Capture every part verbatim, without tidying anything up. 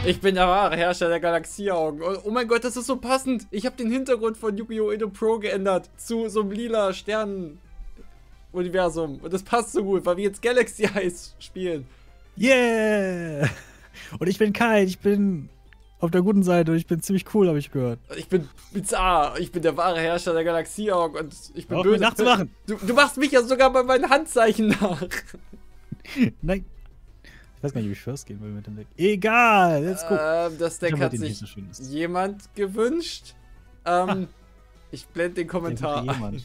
Ich bin der wahre Herrscher der Galaxieaugen. Oh, oh mein Gott, das ist so passend. Ich habe den Hintergrund von Yu-Gi-Oh! Edo Pro geändert zu so einem lila Sternen-Universum. Und das passt so gut, weil wir jetzt Galaxy Eyes spielen. Yeah! Und ich bin Kai, ich bin auf der guten Seite und ich bin ziemlich cool, habe ich gehört. Ich bin bizarr. Ich bin der wahre Herrscher der Galaxieaugen und ich bin Hör auf, böse. mir nachzumachen. Du, du machst mich ja sogar bei meinen Handzeichen nach. Nein. Ich weiß gar nicht, ob ich first gehen will mit dem Deck. Egal, let's go. Ähm, das Deck hat sich so jemand gewünscht. Ähm, ich blende den Kommentar ein.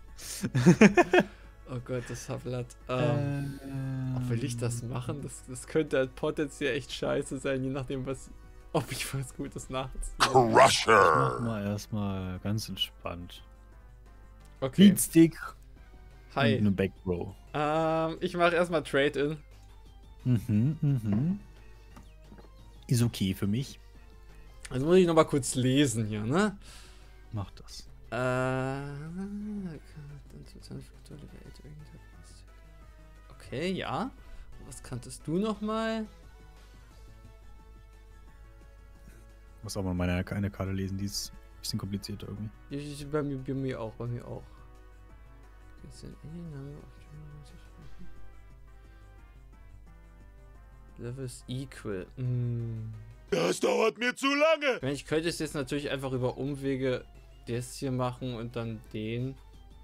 Oh Gott, das Hablatt. Ähm, ähm, ob will ich das machen? Das, das könnte potenziell echt scheiße sein, je nachdem, was, ob ich was Gutes nachziehe. Crusher! Ich mach mal erstmal ganz entspannt. Okay. Beatstick. Hi. Und eine Backrow. Ähm, ich mache erstmal Trade-In. Mhm, mhm. Ist okay für mich. Also muss ich noch mal kurz lesen hier, ne? Mach das. Äh. Okay, ja. Was kanntest du noch mal? Ich muss auch mal meine eine Karte lesen, die ist ein bisschen komplizierter irgendwie. Bei mir, bei mir auch, bei mir auch. Level ist equal. Mm. Das dauert mir zu lange. Ich meine, ich könnte es jetzt natürlich einfach über Umwege das hier machen und dann den.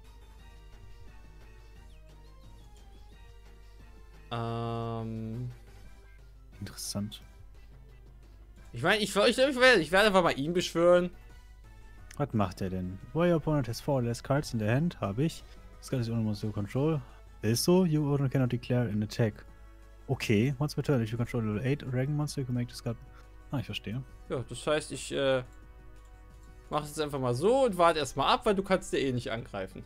Ähm. Interessant. Ich meine, ich, ich, ich, werde, ich werde einfach mal ihn beschwören. Was macht er denn? While your opponent has four less cards in their hand, habe ich. Das Card is only monster you control. Ist so, you opponent cannot declare an attack. Okay, once per turn, if you control level eight Dragon Monster, you can make this card. Ah, ich verstehe. Ja, das heißt, ich äh, mache es jetzt einfach mal so und warte erstmal ab, weil du kannst dir eh nicht angreifen.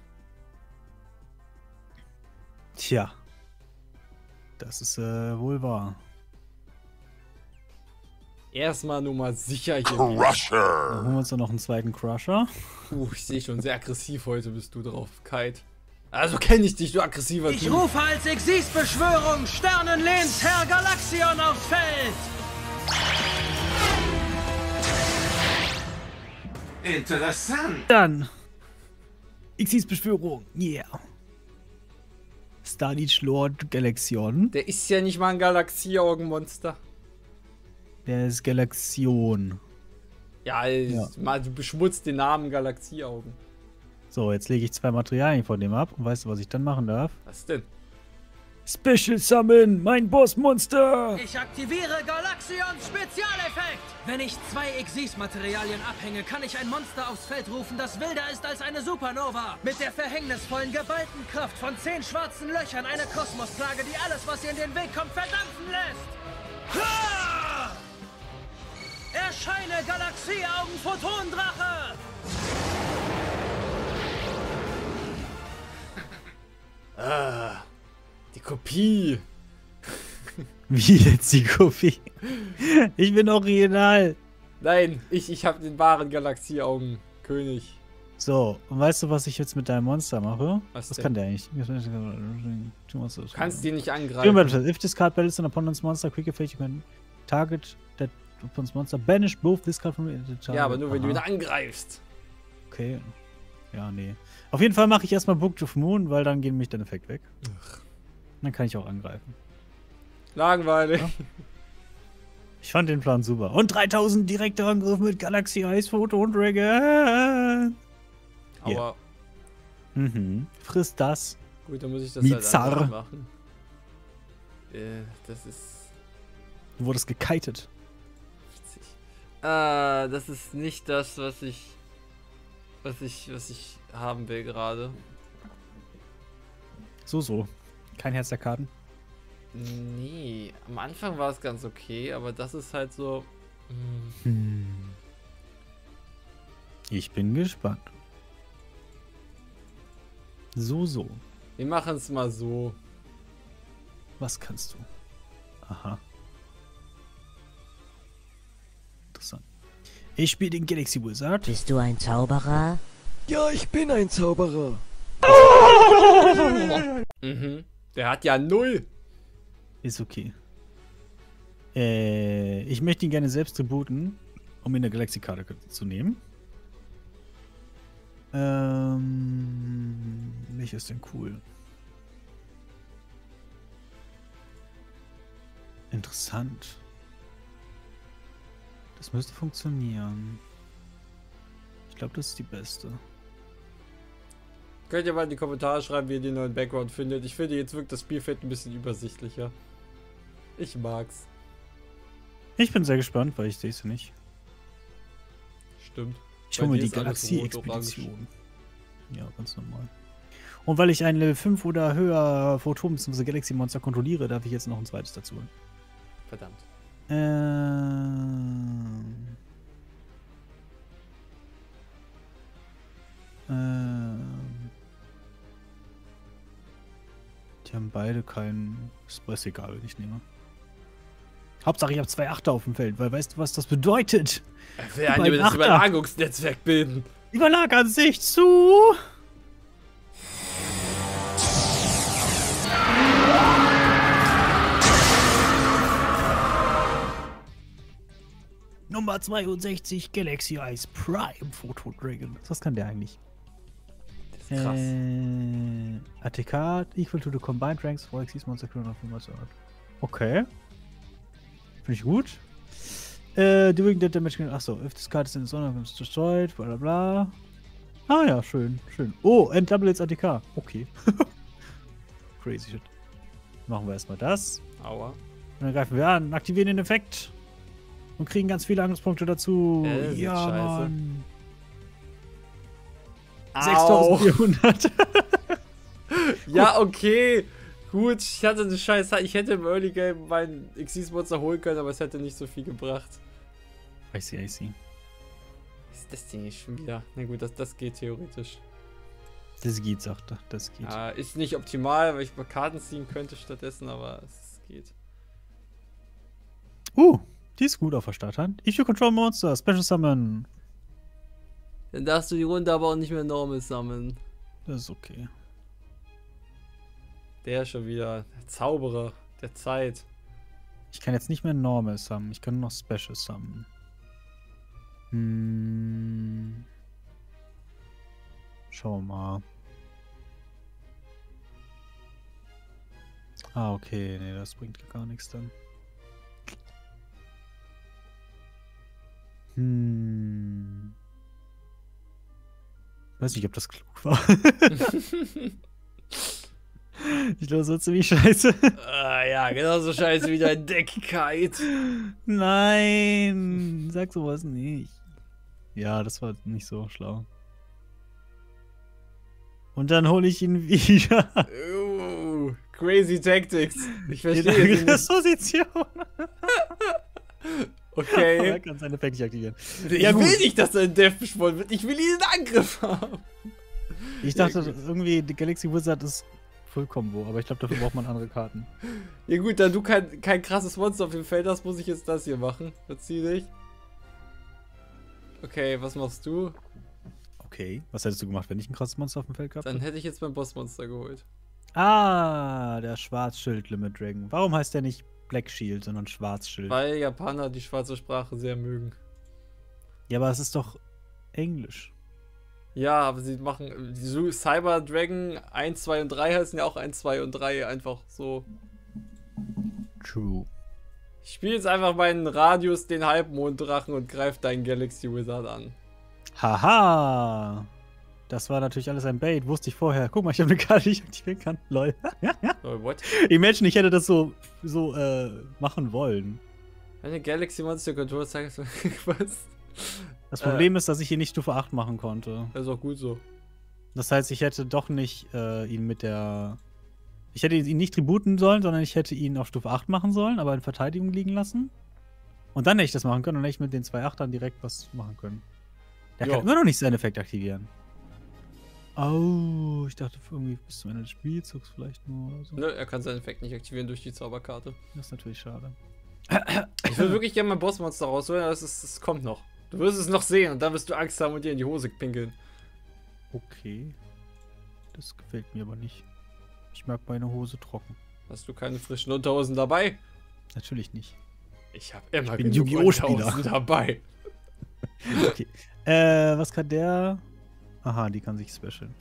Tja. Das ist äh, wohl wahr. Erstmal nur mal sicher hier. Crusher! Dann holen wir uns dann noch einen zweiten Crusher. Uh, ich sehe schon, sehr aggressiv heute bist du drauf, Kite. Also kenne ich dich, du aggressiver Ich Typ. rufe als Exis-Beschwörung Sternenlehnsherr Galaxion aufs Feld! Interessant. Dann. Xyz Beschwörung. Yeah. Starlight Lord Galaxion. Der ist ja nicht mal ein Galaxieaugenmonster. Der ist Galaxion. Ja, Ja. Mal, du beschmutzt den Namen Galaxieaugen. So, jetzt lege ich zwei Materialien von dem ab. Und weißt du, was ich dann machen darf? Was denn? Special Summon, mein Bossmonster! Ich aktiviere Galaxions Spezialeffekt! Wenn ich zwei Exis-Materialien abhänge, kann ich ein Monster aufs Feld rufen, das wilder ist als eine Supernova. Mit der verhängnisvollen, geballten Kraft von zehn schwarzen Löchern, eine Kosmosplage, die alles, was ihr in den Weg kommt, verdampfen lässt. Ha! Erscheine Galaxieaugen-Photondrache! Ah, die Kopie. Wie jetzt die Kopie? Ich bin original. Nein, ich, ich habe den wahren Galaxieaugen-König. So, und weißt du, was ich jetzt mit deinem Monster mache? Was Was denn? kann der eigentlich? Du kannst den nicht If angreifen. this card battles an opponent's monster, quick effect, you can target that opponent's monster, banish both this card from the target. Ja, aber nur wenn du ihn Aha. angreifst. Okay. Ja, nee. Auf jeden Fall mache ich erstmal Book of Moon, weil dann geht nämlich der Effekt weg. Dann kann ich auch angreifen. Langweilig. Ja. Ich fand den Plan super. Und dreitausend direkter Angriff mit Galaxy Eyes Photon Dragon. Aber Yeah. Mhm. Frisst das. gut, dann muss ich das Bizarr. halt einfach machen. Äh, das ist Du wurdest gekitet. witzig. Äh, das ist nicht das, was ich was ich was ich haben will gerade. So, so. Kein Herz der Karten. Nee, am Anfang war es ganz okay, aber das ist halt so. mm, Hm. Ich bin gespannt. So, so. Wir machen es mal so. Was kannst du? Aha. Interessant. Ich spiele den Galaxy Wizard. Bist du ein Zauberer? Ja, ich bin ein Zauberer. Mhm. Der hat ja null. Ist okay. Äh, ich möchte ihn gerne selbst tributen, um ihn in der Galaxy-Karte zu nehmen. Ähm, welcher ist denn cool? Interessant. Das müsste funktionieren. Ich glaube, das ist die beste. Könnt ihr mal in die Kommentare schreiben, wie ihr den neuen Background findet. Ich finde, jetzt wirkt das Spielfeld ein bisschen übersichtlicher. Ich mag's. Ich bin sehr gespannt, weil ich sehe es nicht. Stimmt. Ich Bei hole mir dir die ist alles Galaxie-Expedition. Ja, ganz normal. Und weil ich ein Level fünf oder höher Photon bzw. Galaxy-Monster kontrolliere, darf ich jetzt noch ein zweites dazu holen. Verdammt. Ähm. Ähm. Die haben beide keinen. Ist egal, wenn ich nehme. Hauptsache, ich habe zwei Achter auf dem Feld, weil weißt du, was das bedeutet? Er will ein das Überlagungsnetzwerk bilden. Überlagern sich zu. Nummer zweiundsechzig Galaxy Eyes Prime Photo Dragon. Was kann der eigentlich? Das ist krass. Äh, A T K equal to the combined ranks for Xyz Monster Crown of Monster. Okay. Finde ich gut. Äh, doing that damage. Achso, if this card is in the zone is destroyed, bla bla bla. Ah ja, schön, schön. Oh, and double its A T K. Okay. Crazy shit. Machen wir erstmal das. Aua. Und dann greifen wir an, aktivieren den Effekt. Und kriegen ganz viele Angriffspunkte dazu. Ja, das ist ja, scheiße. Mann. Au. sechstausendvierhundert. Ja, okay. Gut, ich hatte eine Scheiße. Ich hätte im Early Game mein Xyz-Monster holen können, aber es hätte nicht so viel gebracht. I see, I see. Was ist das denn nicht schon wieder? Na gut, das, das geht theoretisch. Das geht, sagt er. Das geht. Ja, ist nicht optimal, weil ich mal Karten ziehen könnte stattdessen, aber es geht. Uh, die ist gut auf der Starthand. If you control monster, Special Summon. Dann darfst du die Runde aber auch nicht mehr normal sammeln. Das ist okay. Der schon wieder. Der Zauberer der Zeit. Ich kann jetzt nicht mehr Normal Summon. Ich kann nur noch Special Summon. Hm. Schau mal. Ah, okay. Nee, das bringt gar nichts dann. Hm. Weiß nicht, ob das klug war. Ich glaube, das war ziemlich scheiße. Ah, ja, genauso scheiße wie dein Deckkeit. Nein, sag sowas nicht. Ja, das war nicht so schlau. Und dann hole ich ihn wieder. Uh, crazy Tactics. Ich verstehe Die sie nicht. Position. Okay. Er kann seine Pack nicht aktivieren. Ich Ja, gut. will nicht, dass er in Death beschworen wird. Ich will ihn in Angriff haben. Ich dachte irgendwie, die Galaxy Wizard ist Full-Combo, aber ich glaube, dafür braucht man andere Karten. Ja gut, da du kein, kein krasses Monster auf dem Feld hast, muss ich jetzt das hier machen. Verzieh dich. Okay, was machst du? Okay, was hättest du gemacht, wenn ich ein krasses Monster auf dem Feld gehabt Dann hätte? hätte ich jetzt mein Bossmonster geholt. Ah, der Schwarzschild Limit Dragon. Warum heißt der nicht Black Shield, sondern Schwarzschild? Weil Japaner die schwarze Sprache sehr mögen. Ja, aber es ist doch Englisch. Ja, aber sie machen. Die Su- Cyber Dragon eins, zwei und drei heißen ja auch eins, zwei und drei einfach so. True. Ich spiele jetzt einfach meinen Radius, den Halbmonddrachen und greife deinen Galaxy Wizard an. Haha! Das war natürlich alles ein Bait, wusste ich vorher. Guck mal, ich habe eine Karte, die ich aktivieren kann. Lol. Oh, what? Imagine, ich hätte das so, so äh, machen wollen. Eine Galaxy Monster Control sagt was? Das Problem ist, dass ich ihn nicht Stufe acht machen konnte. Das ist auch gut so. Das heißt, ich hätte doch nicht äh, ihn mit der... Ich hätte ihn nicht tributen sollen, sondern ich hätte ihn auf Stufe acht machen sollen, aber in Verteidigung liegen lassen. Und dann hätte ich das machen können und hätte ich mit den zwei Achtern direkt was machen können. Der Jo. kann immer noch nicht seinen Effekt aktivieren. Oh, ich dachte irgendwie bis zum Ende des Spielzugs vielleicht nur oder so. Nö, er kann seinen Effekt nicht aktivieren durch die Zauberkarte. Das ist natürlich schade. Ich würde wirklich gerne mein Bossmonster rausholen, aber es, ist, es kommt noch. Du wirst es noch sehen und dann wirst du Angst haben und dir in die Hose pinkeln. Okay. Das gefällt mir aber nicht. Ich mag meine Hose trocken. Hast du keine frischen Unterhosen dabei? Natürlich nicht. Ich habe immer bin genug Yu-Gi-Oh! Spieler. tausend dabei. Okay. Äh, was kann der? Aha, die kann sich specialen.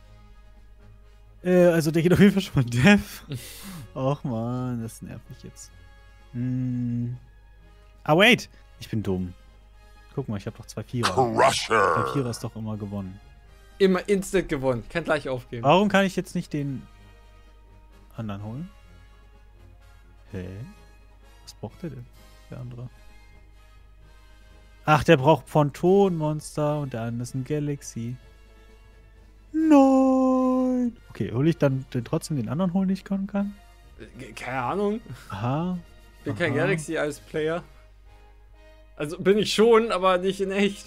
Äh, also der geht auf jeden Fall schon mal Death. Och man, das nervt mich jetzt. Hm. Ah, wait! Ich bin dumm. Guck mal, ich habe doch zwei Vierer. Crusher. Der Vierer ist doch immer gewonnen. Immer instant gewonnen. Kann gleich aufgeben. Warum kann ich jetzt nicht den anderen holen? Hä? Was braucht der denn? Der andere. Ach, der braucht Pontonmonster und der andere ist ein Galaxy. Nein! Okay, hole ich dann den, trotzdem den anderen holen, den ich können kann? Keine Ahnung. Aha. Ich bin kein Aha. Galaxy als Player. Also bin ich schon, aber nicht in echt.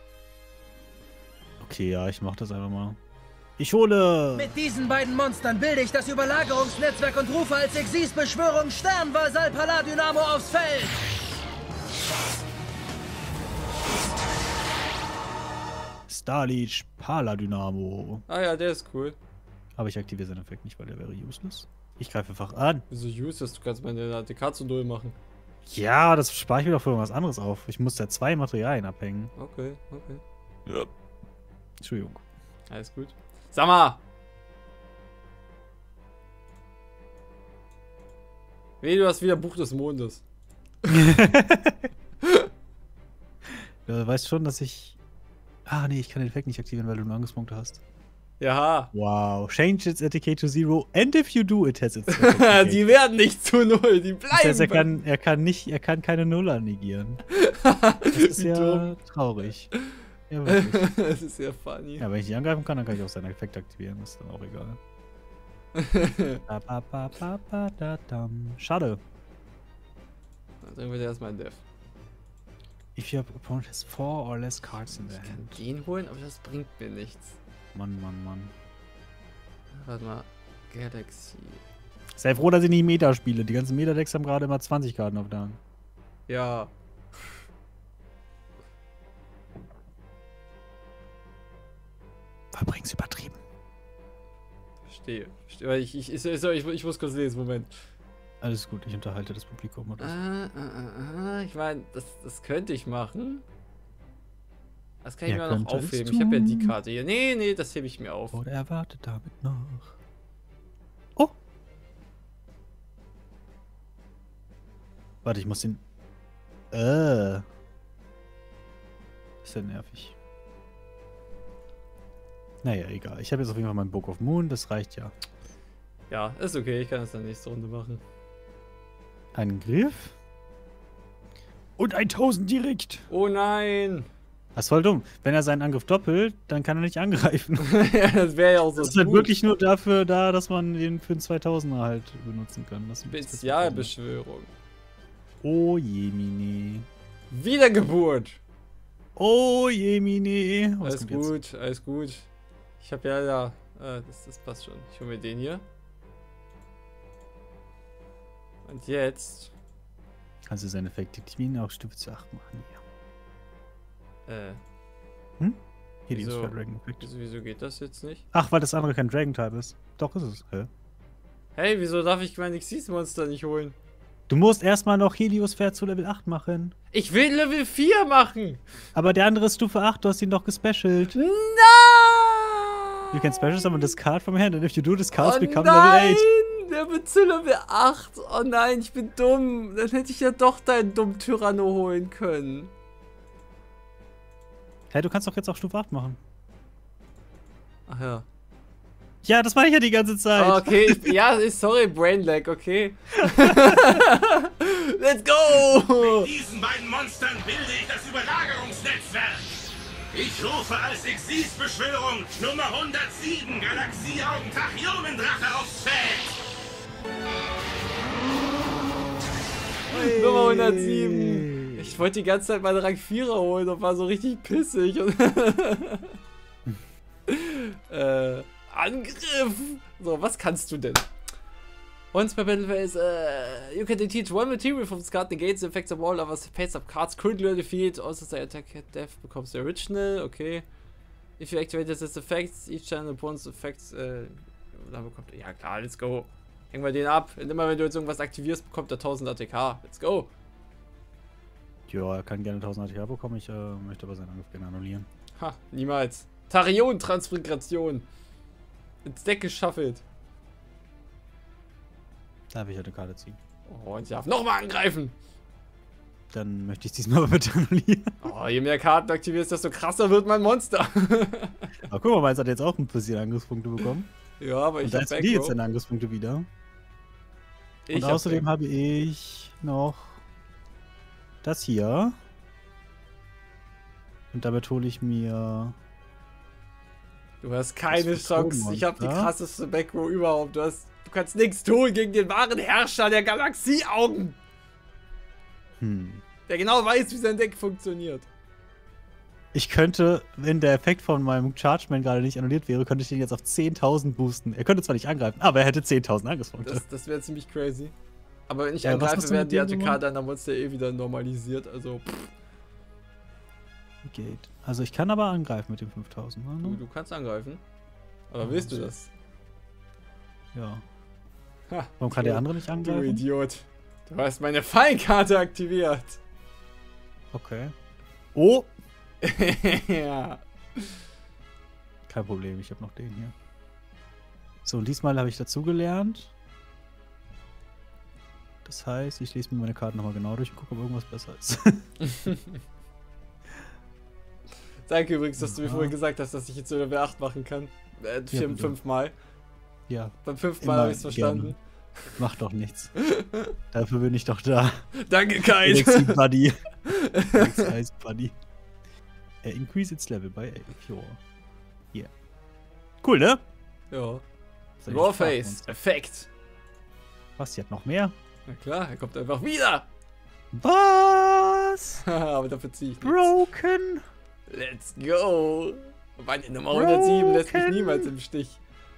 Okay, ja, ich mach das einfach mal. Ich hole! Mit diesen beiden Monstern bilde ich das Überlagerungsnetzwerk und rufe als Exis-Beschwörung Sternvasal Paladynamo aufs Feld! Starleech Paladynamo. Ah ja, der ist cool. Aber ich aktiviere seinen Effekt nicht, weil der wäre useless. Ich greife einfach an. Wieso useless? Du kannst meine A T K zu null machen. Ja, das spare ich mir doch für irgendwas anderes auf. Ich muss da zwei Materialien abhängen. Okay, okay. Ja. Entschuldigung. Alles gut. Sag mal! Weh, du hast wieder Buch des Mondes. Du weißt schon, dass ich... Ah, nee, ich kann den Effekt nicht aktivieren, weil du nur Angriffspunkte hast. Ja. Wow. Change its A T K to zero and if you do, it has its Die werden nicht zu null, die bleiben. Das heißt, er kann, er kann nicht, er kann keine Nuller negieren. Das ist Wie ja dumm. traurig. Ja, wirklich. Das ist ja funny. Ja, wenn ich die angreifen kann, dann kann ich auch seinen Effekt aktivieren. Das ist dann auch egal. Ba, ba, ba, ba, ba, da, dam. Schade. Dann bringen wir dir erstmal einen Dev. If your opponent has four or less cards in their Ich kann hand. den holen, aber das bringt mir nichts. Mann, Mann, Mann. Warte mal. Galaxy. Sei froh, dass ich nicht Meta spiele. Die ganzen Meta-Decks haben gerade immer zwanzig Karten auf der Hand. Ja. Verbring's übertrieben. Verstehe. Verstehe. Aber Ich, ich, ich, ich, ich, ich muss kurz lesen, Moment. Alles gut, ich unterhalte das Publikum. Und das. Äh, äh, äh, äh, ich meine, das, das könnte ich machen. Das kann ich Ja, mir auch noch könnte es aufheben. Ich habe ja die tun. Karte hier. Nee, nee, das hebe ich mir auf. Oder er wartet damit noch. Oh! Warte, ich muss den. Äh. Ist ja nervig. Naja, egal. Ich habe jetzt auf jeden Fall meinen Book of Moon, das reicht ja. Ja, ist okay. Ich kann das dann nächste Runde machen. Einen Griff. Und ein tausend direkt. Oh nein! Das ist voll dumm. Wenn er seinen Angriff doppelt, dann kann er nicht angreifen. Ja, das wäre ja auch so. Das ist halt gut. wirklich nur dafür da, dass man den für den zweitausender halt benutzen kann. Das Spezialbeschwörung. Oh Jemine. Wiedergeburt! Oh Jemine. Was Alles kommt jetzt? gut, alles gut. Ich habe ja, ja. Äh, das, das passt schon. Ich hole mir den hier. Und jetzt. Kannst du seinen Effekt aktivieren, auch Stufe zu acht machen. Ja. Äh, Hier Wieso? ist Dragon Effekt. wieso, wieso geht das jetzt nicht? Ach, weil das andere kein Dragon-Type ist. Doch, ist es. Hä? Hey, wieso darf ich mein Xyz-Monster nicht holen? Du musst erstmal noch Heliosphäre zu Level acht machen. Ich will Level vier machen! Aber der andere ist Stufe acht, du hast ihn doch gespecialt. Nein! You can special summon this card from hand, and if you do, this card Oh become nein! Level eight. Der wird zu Level acht. Oh nein, ich bin dumm. Dann hätte ich ja doch deinen dummen Tyranno holen können. Hey, du kannst doch jetzt auch Stufe acht machen. Ach ja. Ja, das mache ich ja die ganze Zeit. Ah, okay, ich, ja, sorry, Brainlag, okay. Let's go! Mit diesen beiden Monstern bilde ich das Überlagerungsnetzwerk. Ich rufe als Exis-Beschwörung Nummer hundertsieben Galaxieaugen Tachyomendrache aufs Feld. Nummer hundertsieben. Ich wollte die ganze Zeit meine Rang vierer holen und war so richtig pissig. Und äh, Angriff! So, was kannst du denn? Once per battle phase, uh, you can teach one material from this card, negates the effects of all other face-up cards currently on the field. Also the attack at death becomes the original, okay. If you activate this effects, each time opponent's effects, äh, dann bekommt ja klar, let's go. Hängen wir den ab. Und immer wenn du jetzt irgendwas aktivierst, bekommt er tausend A T K. Let's go. Ja, er kann gerne tausend A T H bekommen, ich äh, möchte aber seinen Angriff gerne annullieren. Ha, niemals. Tarion-Transmigration. Ins Deck geschaffelt. Darf ich halt eine Karte ziehen. Oh, und ich darf nochmal angreifen. Dann möchte ich diesmal aber bitte annullieren. Oh, je mehr Karten aktivierst, desto krasser wird mein Monster. Aber guck mal, meins hat jetzt auch ein bisschen Angriffspunkte bekommen. Ja, aber ich Und da hab ist die jetzt Backrow. seine Angriffspunkte wieder. Ich Und hab außerdem Backrow. habe ich noch das hier. Und damit hole ich mir... Du hast keine Das Chance. Ich habe die Photon-Monster. krasseste Backrow überhaupt. Du, hast, du kannst nichts tun gegen den wahren Herrscher der Galaxieaugen. Hm. Der genau weiß, wie sein Deck funktioniert. Ich könnte, wenn der Effekt von meinem Chargeman gerade nicht annulliert wäre, könnte ich den jetzt auf zehntausend boosten. Er könnte zwar nicht angreifen, aber er hätte zehntausend Angriffspunkte. Das, das wäre ziemlich crazy. Aber wenn ich Ja, was angreife, hast du werden mit die dem A T K gemacht? deiner Monster eh wieder normalisiert. Also, pff, Geht. Also ich kann aber angreifen mit dem fünftausend. du, Ne? du kannst angreifen. Aber Ja, willst du so. das? Ja. Ha, Warum kann du- der andere nicht Du angreifen? Idiot. Du hast meine Fallenkarte aktiviert. Okay. Oh! Ja. Kein Problem, ich habe noch den hier. So, und diesmal habe ich dazugelernt. Das heißt, ich lese mir meine Karten nochmal genau durch und gucke, ob irgendwas besser ist. Danke übrigens, dass du mir Ja. vorhin gesagt hast, dass ich jetzt eine W acht machen kann. Äh, vier, bitte. fünfmal. Ja, Beim fünften Immer Mal habe ich es verstanden. gerne. macht doch nichts. Dafür bin ich doch da. Danke, Kai. Galaxy Buddy. Galaxy Ice Buddy. Uh, increase its level by four. Yeah. Cool, ne? Ja. Das ist ein Warface. Sprachmonster. Effekt. Was, die hat noch mehr? Na klar, er kommt einfach wieder. Was? Aber dafür ziehe ich nichts. Broken? Let's go. Meine Nummer hundertsieben lässt mich Broken. niemals im Stich.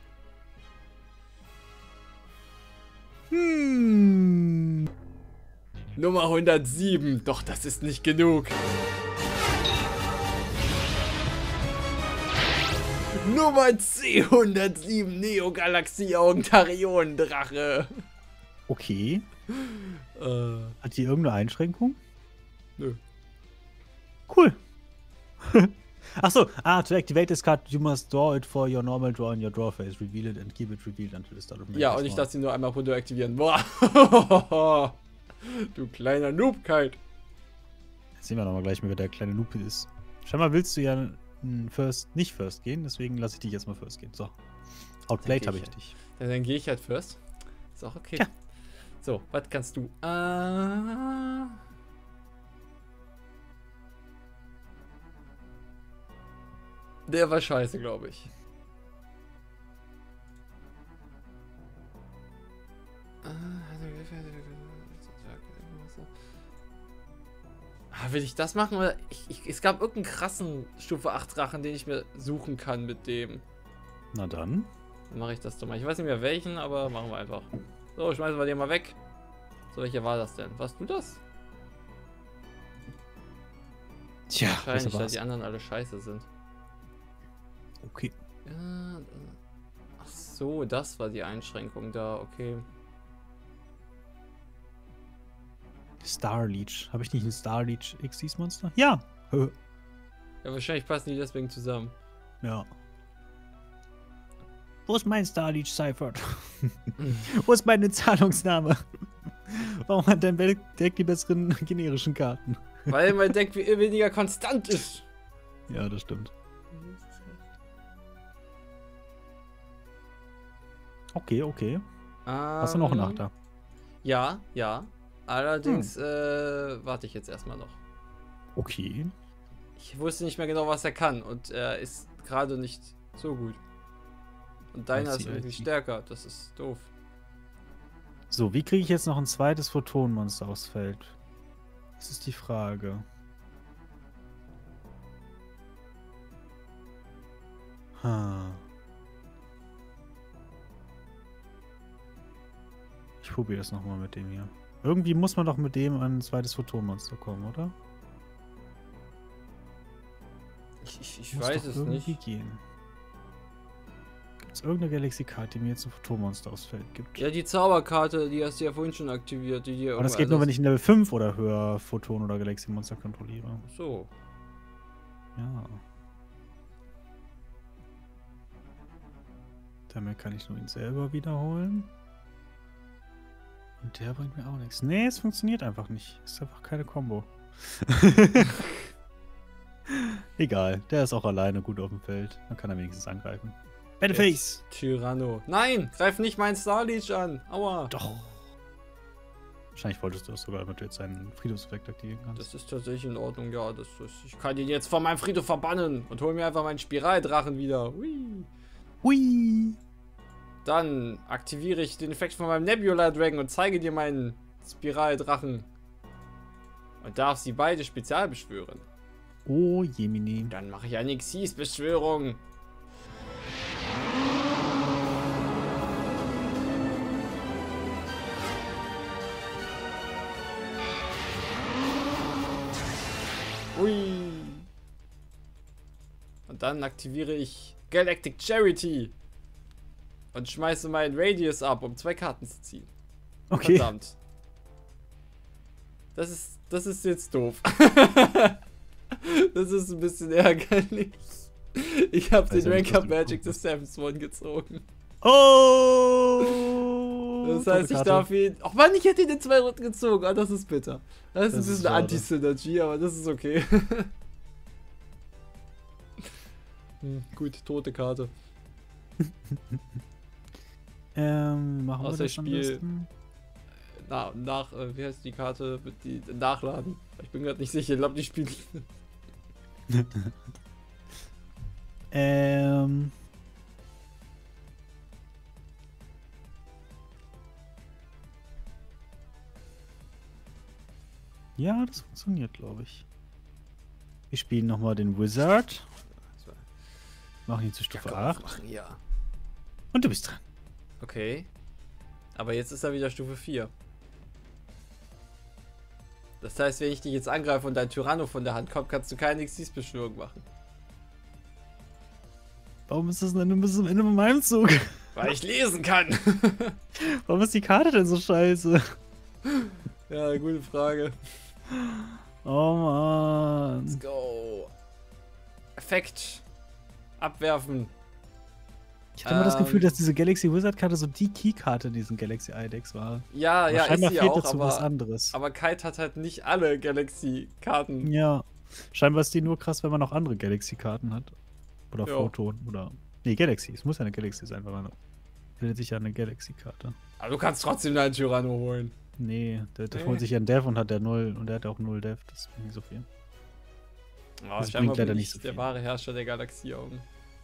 Hm. Nummer hundertsieben. Doch, das ist nicht genug. Nummer C hundertsieben. Neo-Galaxie-Augen Tarion-Drache. Okay. Äh, Hat die irgendeine Einschränkung? nö. Cool. Achso, ah, to activate this card, you must draw it for your normal draw in your draw phase. Reveal it and keep it revealed until the start of Ja, next und ich round. lasse ihn nur einmal runter aktivieren. Boah. Du kleiner Noobkeit. Jetzt sehen wir nochmal gleich, wer der kleine Noob ist. Scheinbar willst du ja n- First, nicht First gehen, deswegen lasse ich dich jetzt mal First gehen. So. Outplayed habe geh ich ich dich. Dann, dann gehe ich halt first. Ist auch okay. Ja. So, was kannst du? Äh, der war scheiße, glaube ich. Ah, will ich das machen? Oder ich, ich, es gab irgendeinen krassen Stufe acht Drachen, den ich mir suchen kann mit dem. Na dann. Dann mache ich das doch mal. Ich weiß nicht mehr welchen, aber machen wir einfach. So, schmeißen wir den mal weg. So, welcher war das denn? Warst du das? Tja, Wahrscheinlich, welcher weil war's? die anderen alle scheiße sind. Okay. Ja, ach so, das war die Einschränkung da, okay. Star Leech. Habe ich nicht ein Star Leech X Ds Monster? Ja. Hö. Ja, wahrscheinlich passen die deswegen zusammen. Ja. Wo ist mein Star Leech Seifert? Wo ist meine Zahlungsname? Warum hat dein Deck die besseren generischen Karten? Weil mein Deck wie weniger konstant ist. Ja, das stimmt. Okay, okay. Hast du noch einen Ähm, Achter? Ja, ja. Allerdings äh, warte ich jetzt erstmal noch. Okay. Ich wusste nicht mehr genau, was er kann und er ist gerade nicht so gut. Und deiner I ist see, I irgendwie see. stärker, das ist doof. So, wie kriege ich jetzt noch ein zweites Photonmonster aufs Feld? Das ist die Frage. Ha. Ich probiere das nochmal mit dem hier. Irgendwie muss man doch mit dem an ein zweites Photonmonster kommen, oder? Ich, ich, ich Muss weiß doch es irgendwie nicht. gehen. Gibt es irgendeine Galaxy-Karte, die mir jetzt ein Photonmonster aufs Feld gibt? Ja, die Zauberkarte, die hast du ja vorhin schon aktiviert. Die dir Aber das geht nur, wenn ich ein Level fünf oder höher Photon- oder Galaxy-Monster kontrolliere. So. Ja. Damit kann ich nur ihn selber wiederholen. Und der bringt mir auch nichts. Nee, es funktioniert einfach nicht. Ist einfach keine Combo. Egal, der ist auch alleine gut auf dem Feld. Dann kann er wenigstens angreifen. Battleface! Tyranno. Nein, greif nicht meinen Starleech an. Aua. Doch. Wahrscheinlich wolltest du das sogar, damit du jetzt seinen Friedhofseffekt aktivieren kannst. Das ist tatsächlich in Ordnung, ja. Das ist, ich kann ihn jetzt von meinem Friedhof verbannen und hol mir einfach meinen Spiraldrachen wieder. Hui. Hui! Dann aktiviere ich den Effekt von meinem Nebula Dragon und zeige dir meinen Spiraldrachen. Und darf sie beide spezial beschwören. Oh, Jemini. Dann mache ich eine Xyz-Beschwörung. Ui. Und dann aktiviere ich Galactic Charity. Und schmeiße meinen Radius ab, um zwei Karten zu ziehen. Okay. Verdammt. Das ist, das ist jetzt doof. Das ist ein bisschen ärgerlich. Ich habe den Also nicht, Rank was Up du Magic bekommst. des Seventh One gezogen. Oh! Das heißt, ich darf ihn... Ach man, ich hätte ihn in zwei Runden gezogen. Ah, das ist bitter. Das ist Das ein ist bisschen schade. Anti-Synergy, aber das ist okay. Hm, gut, tote Karte. Ähm, machen wir Außer das ich am spiel- besten? Na, nach, äh, wie heißt die Karte? Mit die Nachladen. Ich bin gerade nicht sicher, ich glaube, die spielt. Ähm. Ja, das funktioniert, glaube ich. Wir spielen nochmal den Wizard. Machen ihn zu Stufe acht. Machen, ja. Und du bist dran. Okay. Aber jetzt ist er wieder Stufe vier. Das heißt, wenn ich dich jetzt angreife und dein Tyranno von der Hand kommt, kannst du keine Xyz-Beschwörung machen. Warum ist das denn bis zum Ende von meinem Zug? Weil ich lesen kann. Warum ist die Karte denn so scheiße? Ja, gute Frage. Oh man. Let's go. Effekt. Abwerfen. Ich hatte immer das Ähm. Gefühl, dass diese Galaxy Wizard Karte so die Key-Karte in diesem Galaxy Eidex war. Ja, Aber ja, ist scheinbar sie fehlt auch, dazu was aber, anderes. aber Kite hat halt nicht alle Galaxy-Karten. Ja. Scheinbar ist die nur krass, wenn man noch andere Galaxy-Karten hat. Oder Ja. Photon. Oder. Nee, Galaxy. Es muss ja eine Galaxy sein, weil man findet sich ja eine Galaxy-Karte. Aber du kannst trotzdem deinen Tyranno holen. Nee, der, der Nee. holt sich ja einen Dev und hat der null und der hat auch null Dev. Das ist nicht so viel. Oh, Das scheinbar bringt leider bin nicht ich so der viel. wahre Herrscher der Galaxieaugen.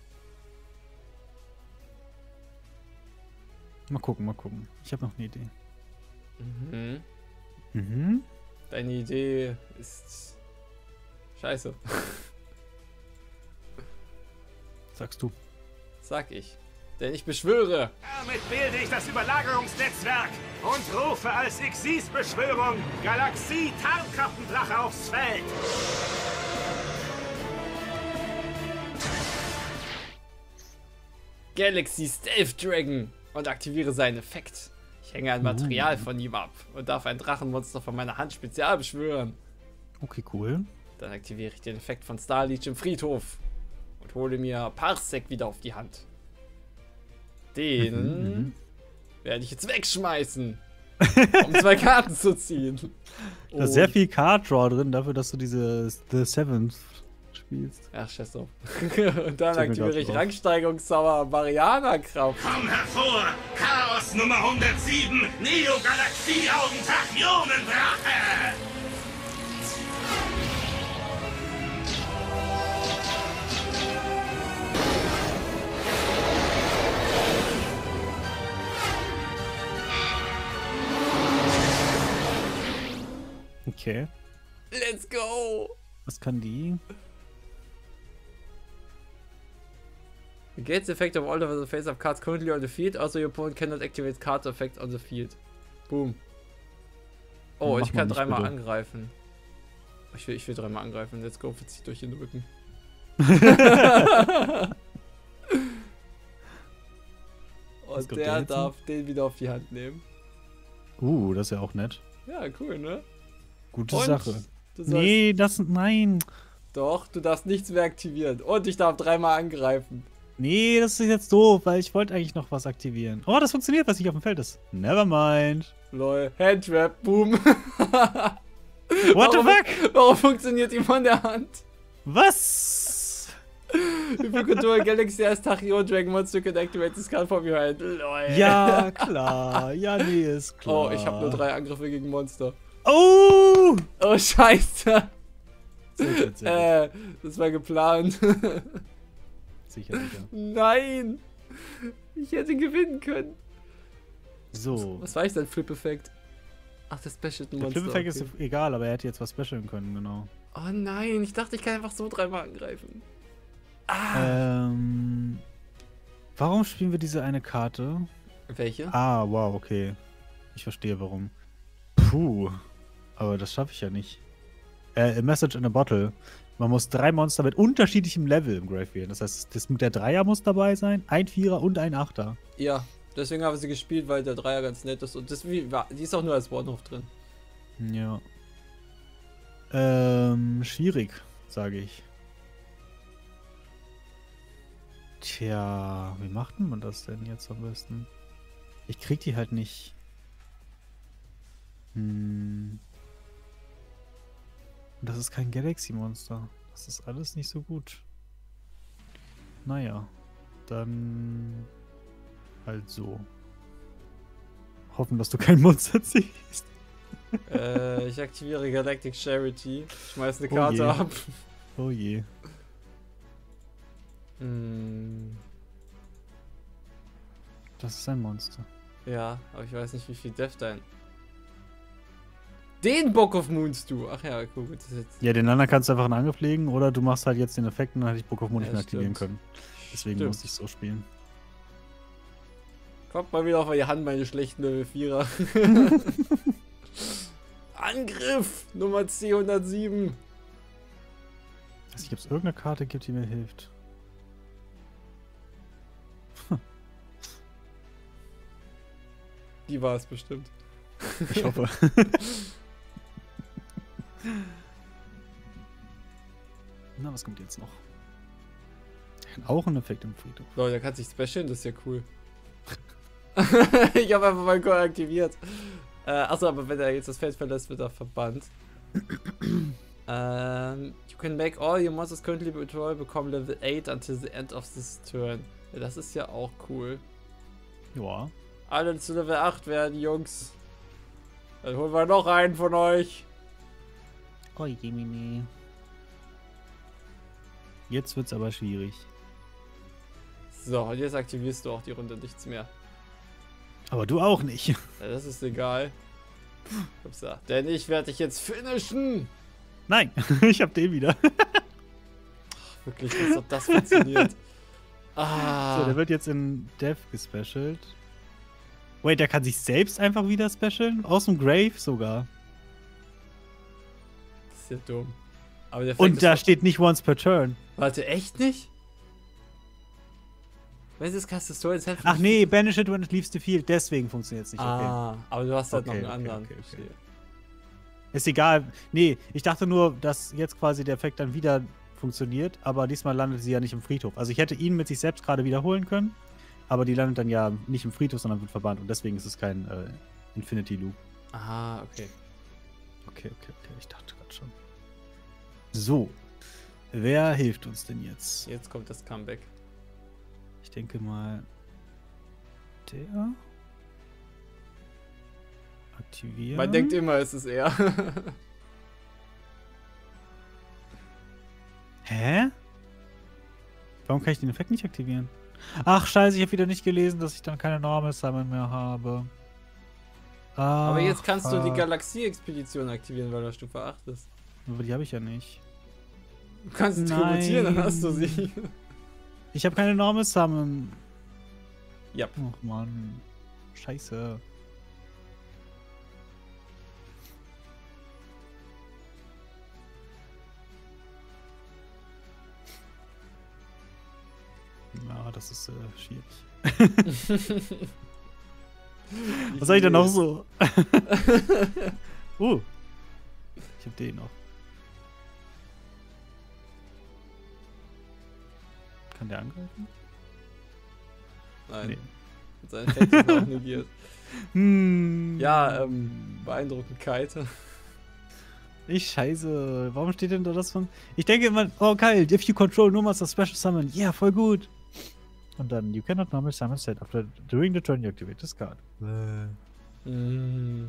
Mal gucken, mal gucken. Ich habe noch eine Idee. Mhm. Mhm. Deine Idee ist scheiße. Sagst du. Sag ich. Denn ich beschwöre. Damit bilde ich das Überlagerungsnetzwerk und rufe als Xyz-Beschwörung Galaxie-Tarnkappendrache aufs Feld. Galaxy Stealth Dragon und aktiviere seinen Effekt. Ich hänge ein Material von ihm ab und darf ein Drachenmonster von meiner Hand spezial beschwören. Okay, cool. Dann aktiviere ich den Effekt von Starleech im Friedhof und hole mir Parsec wieder auf die Hand. Den Mhm, werde ich jetzt wegschmeißen, um zwei Karten zu ziehen. Da ist sehr viel Card Draw drin, dafür, dass du diese The Seventh spielst. Ach, scheiß drauf. Und dann mir aktiviere grad ich drauf. Rangsteigungszauber Mariana-Kraft. Komm hervor, Chaos Nummer hundertsieben, Neo-Galaxie-Augen Tachionendrache! Okay. Let's go! Was kann die? Negates the effect of all of the face-up cards currently on the field, also your opponent cannot activate card effect on the field. Boom. Oh, Mach ich mal kann nicht, dreimal bitte. angreifen. Ich will, ich will dreimal angreifen. Let's go, verzieht durch den Rücken. Und kommt der der jetzt darf den wieder auf die Hand nehmen. Uh, das ist ja auch nett. Ja, cool, ne? Gute Und Sache. Du sollst, Nee, das. Nein. Doch, du darfst nichts mehr aktivieren. Und ich darf dreimal angreifen. Nee, das ist jetzt doof, weil ich wollte eigentlich noch was aktivieren. Oh, das funktioniert, was nicht auf dem Feld ist. Nevermind. Lol, Handtrap, boom. What the warum, fuck? Warum funktioniert die von der Hand? Was? Hypocontrol Galaxy as Tachyon Dragon Monster can activate this card from your hand. Lol. Ja, klar. Ja, nee, ist klar. Oh, ich habe nur drei Angriffe gegen Monster. Oh! Oh, scheiße. Sehr gut, sehr Äh, das war geplant. gut. Sicher, sicher. Nein. Ich hätte gewinnen können. So. Was war ich denn? Flip-Effekt? Ach, das Special Der Monster. Flip-Effekt okay. ist egal, aber er hätte jetzt was specialen können, genau. Oh nein, ich dachte, ich kann einfach so dreimal angreifen. Ah. Ähm. Warum spielen wir diese eine Karte? Welche? Ah, wow, okay. Ich verstehe warum. Puh. Aber das schaffe ich ja nicht. Äh, a Message in a Bottle. Man muss drei Monster mit unterschiedlichem Level im Grave wählen. Das heißt, das mit der Dreier muss dabei sein, ein Vierer und ein Achter. Ja, deswegen haben wir sie gespielt, weil der Dreier ganz nett ist. Und das, wie, war- die ist auch nur als One-Off drin. Ja. Ähm, schwierig, sage ich. Tja, wie macht man das denn jetzt am besten? Ich krieg die halt nicht. Hm. Und das ist kein Galaxy-Monster. Das ist alles nicht so gut. Naja, dann halt so. Hoffen, dass du kein Monster ziehst. äh, ich aktiviere Galactic Charity. Schmeiß eine Oh Karte je. ab. Oh je. Hm, Das ist ein Monster. ja, aber ich weiß nicht, wie viel Death dein. Den Book of Moons du. Ach ja, cool. Das ist jetzt Ja, den anderen kannst du einfach einen Angriff legen oder du machst halt jetzt den Effekt und dann hätte ich Book of Moon nicht Ja, mehr aktivieren stimmt. können. Deswegen Stimmt. musste ich so spielen. Kommt mal wieder auf eure Hand, meine schlechten Level vierer. Angriff! Nummer C hundertsieben. Ich weiß nicht, ob es irgendeine Karte gibt, die mir hilft. Die war es bestimmt. Ich hoffe. Na, was kommt jetzt noch? Auch ein Effekt im Friedhof. Leute, der kann sich specialen, das ist ja cool. Ich habe einfach meinen Core aktiviert. Äh, achso, aber wenn er jetzt das Feld verlässt, wird er verbannt. ähm, you can make all your monsters currently patrol become level eight until the end of this turn. Ja, das ist ja auch cool. Ja. Alle zu Level acht werden, Jungs. Dann holen wir noch einen von euch. Oh, Jemini. Jetzt wird's aber schwierig. So, und jetzt aktivierst du auch die Runde nichts mehr. Aber du auch nicht. Ja, das ist egal. Upsa. Denn ich werde dich jetzt finishen. Nein, ich hab den wieder. Wirklich, dass doch das funktioniert. Ah. So, der wird jetzt in Death gespecialt. Wait, der kann sich selbst einfach wieder specialen? Aus dem Grave sogar. Das ist ja dumm. Aber der Effekt Und ist da doch- steht nicht once per turn. Warte, echt nicht? Wenn es cast the story itself. Ach nee, banish it when it leaves the field. Deswegen funktioniert es nicht. Okay. Ah, aber du hast halt Okay, noch einen okay, anderen. okay, okay. Verstehe. Ist egal. Nee, ich dachte nur, dass jetzt quasi der Effekt dann wieder funktioniert, aber diesmal landet sie ja nicht im Friedhof. Also ich hätte ihn mit sich selbst gerade wiederholen können, aber die landet dann ja nicht im Friedhof, sondern wird verbannt und deswegen ist es kein äh, Infinity Loop. Ah, okay. Okay, okay, okay, ich dachte gerade schon. So, wer hilft uns denn jetzt? Jetzt kommt das Comeback. Ich denke mal, der aktivieren. Man denkt immer, es ist er. Hä? Warum kann ich den Effekt nicht aktivieren? Ach, scheiße, ich habe wieder nicht gelesen, dass ich dann keine Normal Summon mehr habe. Ach, Aber jetzt kannst du die fuck. Galaxie-Expedition aktivieren, weil er Stufe acht ist. Aber die habe ich ja nicht. Du kannst sie Nein. tributieren, dann hast du sie. Ich habe keine Normal Summon. Ja. Ach Mann. Scheiße. Ja, das ist äh, schwierig. Was soll ich denn noch so? uh. Ich hab den noch. Kann der angreifen? Nein. Nee. Sein Effekt ist auch negiert. Hm. Ja, ähm, beeindruckend Kite. Ich scheiße. Warum steht denn da das von? Ich denke immer, oh geil, if you control no monster special summon. Ja, yeah, voll gut. Und dann, you cannot normal summon set after during the turn you activate this card. Äh. Mm.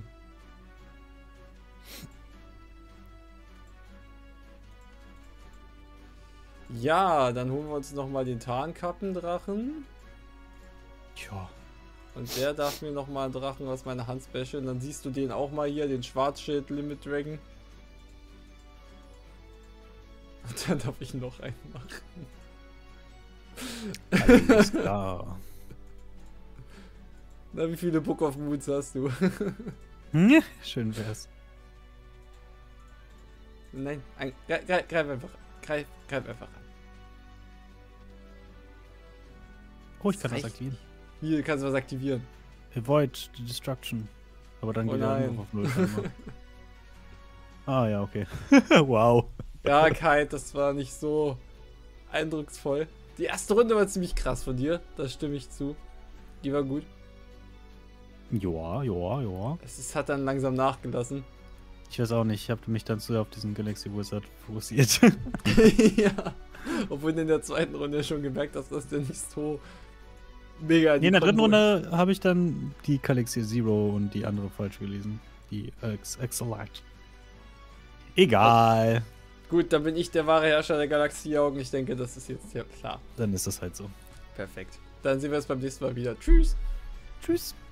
Ja, dann holen wir uns nochmal den Tarnkappendrachen. Tja. Und der darf mir nochmal einen Drachen aus meiner Hand specialen. Dann siehst du den auch mal hier, den Schwarzschild Limit Dragon. Und dann darf ich noch einen machen. Alles klar. Na, wie viele Book of Moods hast du? Hm, schön wär's. Nein, ein, greif, greif, greif einfach. Greif, greif einfach an. Oh, ich kann Das das reicht aktivieren. Hier kannst du was aktivieren. Avoid the Destruction. Aber dann Oh geht er nein. einfach auf null. scheinbar. Ah ja, okay. Wow. Ja, Kite, das war nicht so eindrucksvoll. Die erste Runde war ziemlich krass von dir, das stimme ich zu. Die war gut. Joa, joa, joa. Es ist, hat dann langsam nachgelassen. Ich weiß auch nicht, ich habe mich dann zu sehr auf diesen Galaxy Wizard fokussiert. Ja. Obwohl du in der zweiten Runde schon gemerkt hast, dass der nicht so mega. Nee, in der dritten Kombo- Runde habe ich dann die Galaxy Zero und die andere falsch gelesen. Die Ex Exalite. Egal. Gut, dann bin ich der wahre Herrscher der Galaxieaugen. Ich denke, das ist jetzt ja klar. Dann ist das halt so. Perfekt. Dann sehen wir uns beim nächsten Mal wieder. Tschüss. Tschüss.